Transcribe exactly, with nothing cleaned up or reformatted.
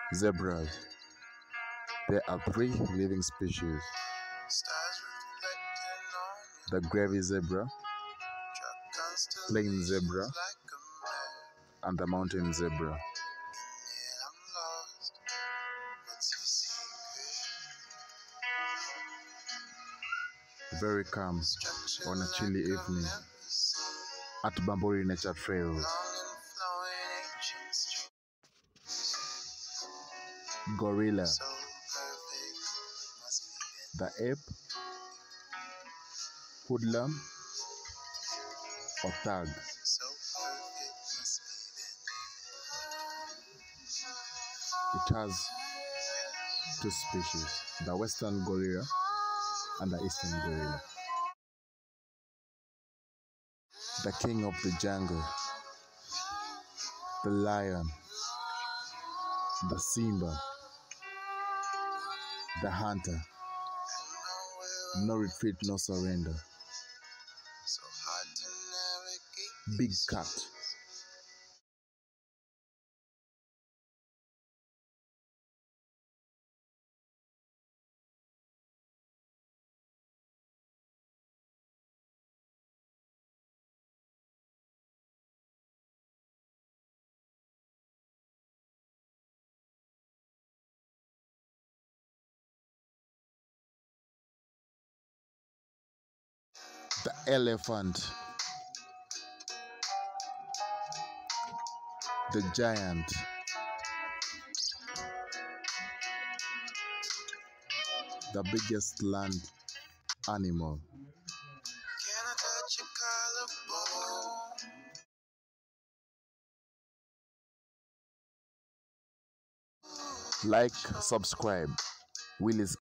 Zebras. There are three living species: the Grevy zebra, plain zebra, and the mountain zebra. Very calm on a chilly evening at Bamburi Nature Trails. Gorilla, the ape, hoodlum, or thug. It has two species, the western gorilla and the eastern gorilla. The king of the jungle, the lion, the Simba, the hunter. No retreat, no surrender. Big cat. The elephant, the giant, the biggest land animal. Can I touch your collarbone? Like, subscribe. Will is